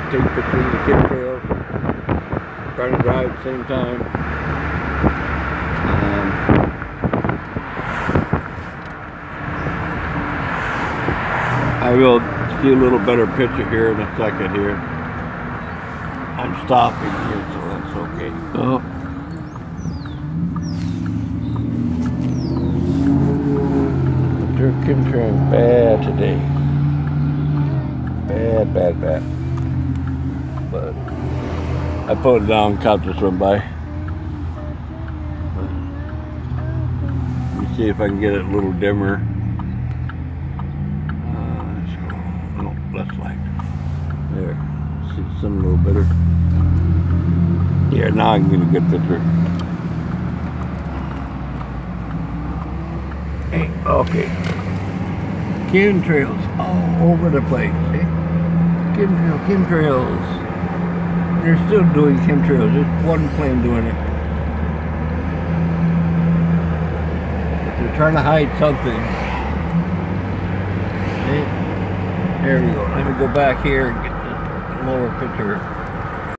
take pictures of the chemtrails, try to drive at the same time. I will see a little better picture here in a second here. I'm stopping here, so that's okay. Oh. They're chemtrailing bad today. Bad. But I put it down, caught this one by. Let me see if I can get it a little dimmer. Let's go. No, less light. There. See some a little better. Yeah, now I can get a good picture. Hey, okay. Chemtrails all over the place. Eh? Chemtrails. They're still doing chemtrails. There's one plane doing it. But they're trying to hide something. Eh? There we go. Let me go back here and get the lower picture.